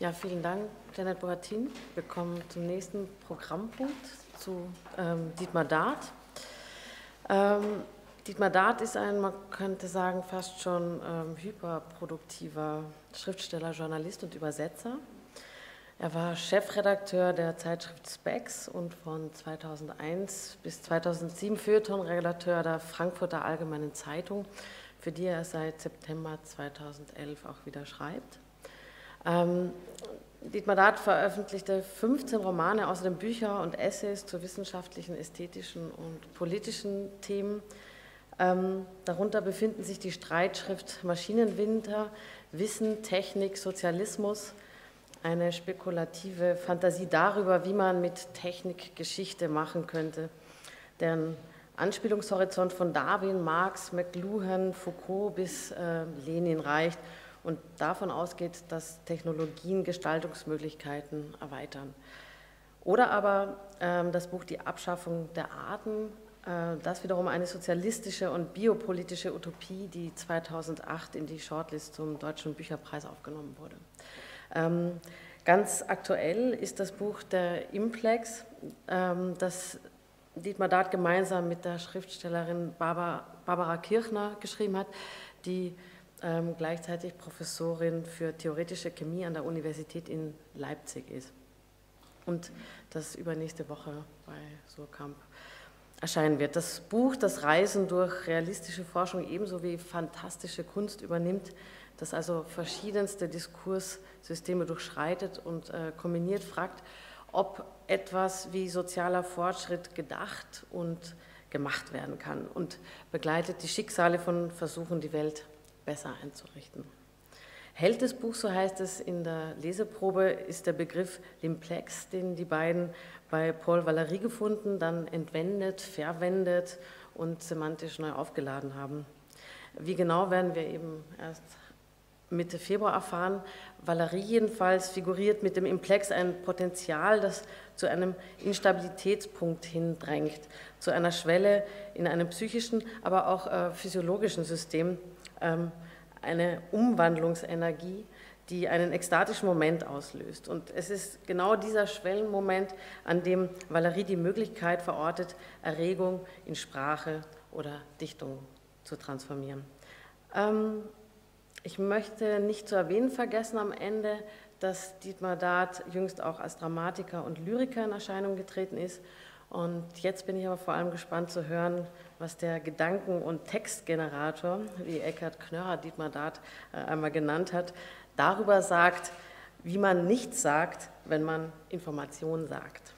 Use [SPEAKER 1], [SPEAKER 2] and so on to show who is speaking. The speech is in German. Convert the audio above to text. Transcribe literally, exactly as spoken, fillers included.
[SPEAKER 1] Ja, vielen Dank, Janet Bogatin. Wir kommen zum nächsten Programmpunkt, zu ähm, Dietmar Dart. Ähm, Dietmar Dart ist ein, man könnte sagen, fast schon ähm, hyperproduktiver Schriftsteller, Journalist und Übersetzer. Er war Chefredakteur der Zeitschrift Spex und von zweitausendeins bis zweitausendsieben Feuilleton-Redakteur der Frankfurter Allgemeinen Zeitung, für die er seit September zweitausendelf auch wieder schreibt. Ähm, Dietmar Dart veröffentlichte fünfzehn Romane, außerdem Bücher und Essays zu wissenschaftlichen, ästhetischen und politischen Themen. Ähm, darunter befinden sich die Streitschrift Maschinenwinter, Wissen, Technik, Sozialismus, eine spekulative Fantasie darüber, wie man mit Technik Geschichte machen könnte, deren Anspielungshorizont von Darwin, Marx, McLuhan, Foucault bis äh, Lenin reicht und davon ausgeht, dass Technologien Gestaltungsmöglichkeiten erweitern. Oder aber ähm, das Buch Die Abschaffung der Arten, äh, das wiederum eine sozialistische und biopolitische Utopie, die zweitausendacht in die Shortlist zum Deutschen Bücherpreis aufgenommen wurde. Ähm, ganz aktuell ist das Buch der Implex, ähm, das Dietmar Dart gemeinsam mit der Schriftstellerin Barbara, Barbara Kirchner geschrieben hat, die ähm, gleichzeitig Professorin für theoretische Chemie an der Universität in Leipzig ist und das übernächste Woche bei Surkamp erscheinen wird. Das Buch, das Reisen durch realistische Forschung ebenso wie fantastische Kunst übernimmt, das also verschiedenste Diskurssysteme durchschreitet und äh, kombiniert, fragt, ob etwas wie sozialer Fortschritt gedacht und gemacht werden kann und begleitet die Schicksale von Versuchen, die Welt besser einzurichten. Held des Buchs, so heißt es in der Leseprobe, ist der Begriff Limplex, den die beiden bei Paul Valéry gefunden, dann entwendet, verwendet und semantisch neu aufgeladen haben. Wie genau, werden wir eben erst Mitte Februar erfahren. Valéry jedenfalls figuriert mit dem Implex ein Potenzial, das zu einem Instabilitätspunkt hindrängt, zu einer Schwelle in einem psychischen, aber auch äh, physiologischen System, ähm, eine Umwandlungsenergie, die einen ekstatischen Moment auslöst. Und es ist genau dieser Schwellenmoment, an dem Valéry die Möglichkeit verortet, Erregung in Sprache oder Dichtung zu transformieren. Ähm, Ich möchte nicht zu erwähnen vergessen am Ende, dass Dietmar Dart jüngst auch als Dramatiker und Lyriker in Erscheinung getreten ist. Und jetzt bin ich aber vor allem gespannt zu hören, was der Gedanken- und Textgenerator, wie Eckhard Knörrer Dietmar Dart einmal genannt hat, darüber sagt, wie man nichts sagt, wenn man Informationen sagt.